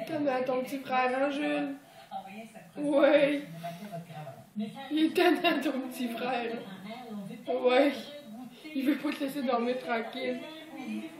Comme à ton petit frère, hein, Jules? Oui. Il est tannant, ton petit frère. Oui. Il veut pas te laisser dormir tranquille.